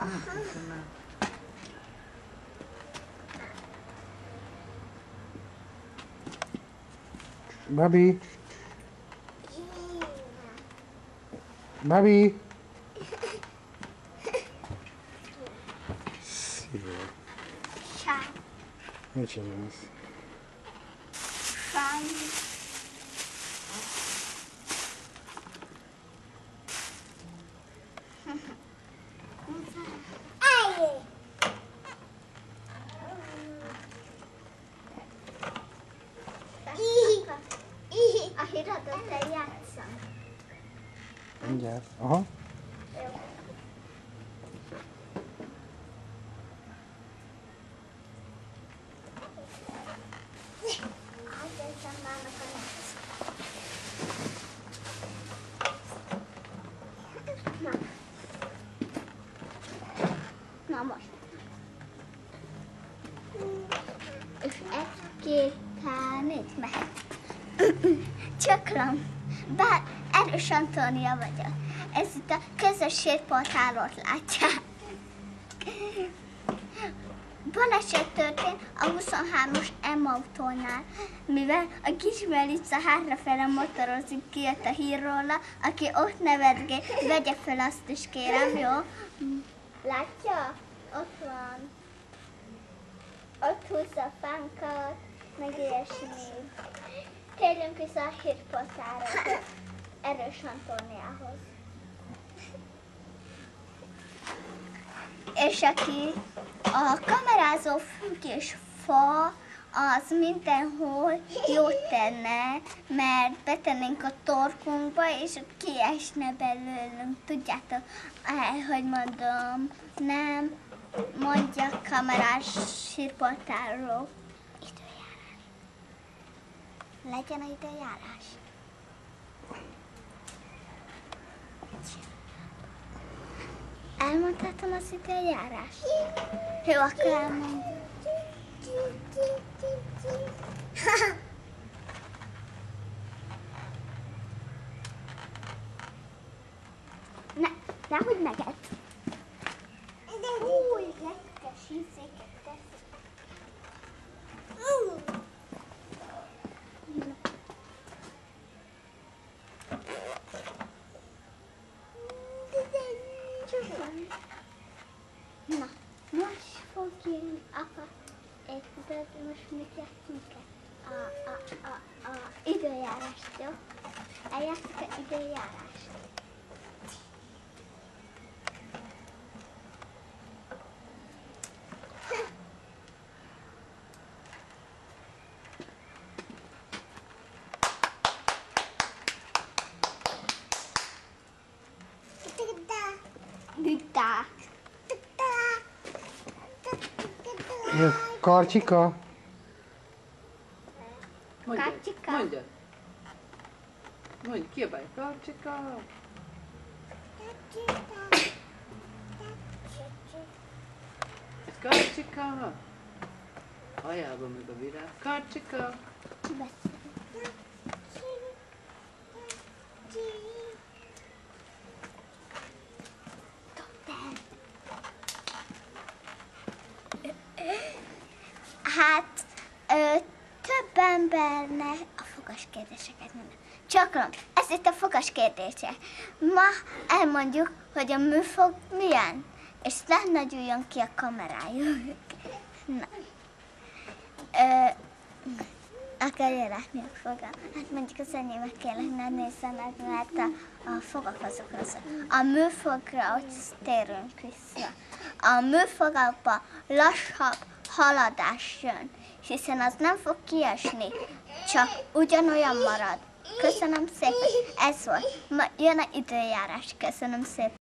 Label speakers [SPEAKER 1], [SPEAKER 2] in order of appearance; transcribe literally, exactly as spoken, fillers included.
[SPEAKER 1] Babi. Babi. Szia. Mit csinálsz?
[SPEAKER 2] A híradót eljátszom.
[SPEAKER 1] Mindjárt. Aha.
[SPEAKER 2] Jó. Átértem mámnak a nehéz. Na. Na most. És egy, két, három, négy, mehet. Csöklöm, bár Erős Antónia vagyok. Ez itt a közösségportálot látják. Baleset történt a huszonhármas M autónál, mivel a kis Melica hátrafele motorozik, kijött a hír róla, aki ott nevetgél, vegye fel azt is kérem, jó? Látja? Ott van. Ott húzza a fánkat, meg ilyesmi. Térjünk vissza a hírportálra, Erős Antóniához. És aki a kamerázó függés fa, az mindenhol jót tenne, mert betennénk a torkunkba, és ott kiesne belőlünk. Tudjátok, hogy mondom, nem mondja kamerás hírportálról. Időjárás. Legyen a időjárás. Elmondhatom az időjárást? Jó, akkor elmondom. Ne, nehogy meged. Új, retkes ízéket tesz. Na, most fog jönni apa. Érted, most mit játszunk el? A, a, a, a időjárást, jó? Eljátszunk az időjárást. Dita.
[SPEAKER 1] Karcsika.
[SPEAKER 3] Mondja,
[SPEAKER 2] Karcsika.
[SPEAKER 3] mondja. Mondj, kiabálj, Karcsika. Ez Karcsika. Hajában meg a virág. Karcsika.
[SPEAKER 2] Ki beszél? Hát, ö, több embernek a fogas kérdéseket mondom. Csaklam, ez itt a fogas kérdése. Ma elmondjuk, hogy a műfog milyen, és ne nagyuljon ki a kamerájuk. Na. Ö, akarja látni a fogam? Hát mondjuk az enyémet kérlek, ne nézzenek, mert a, a fogak azok rosszak. A műfogra, hogy térünk vissza. A műfogakba lassabb haladás jön, hiszen az nem fog kiesni, csak ugyanolyan marad. Köszönöm szépen, ez volt. Ma jön az időjárás, köszönöm szépen.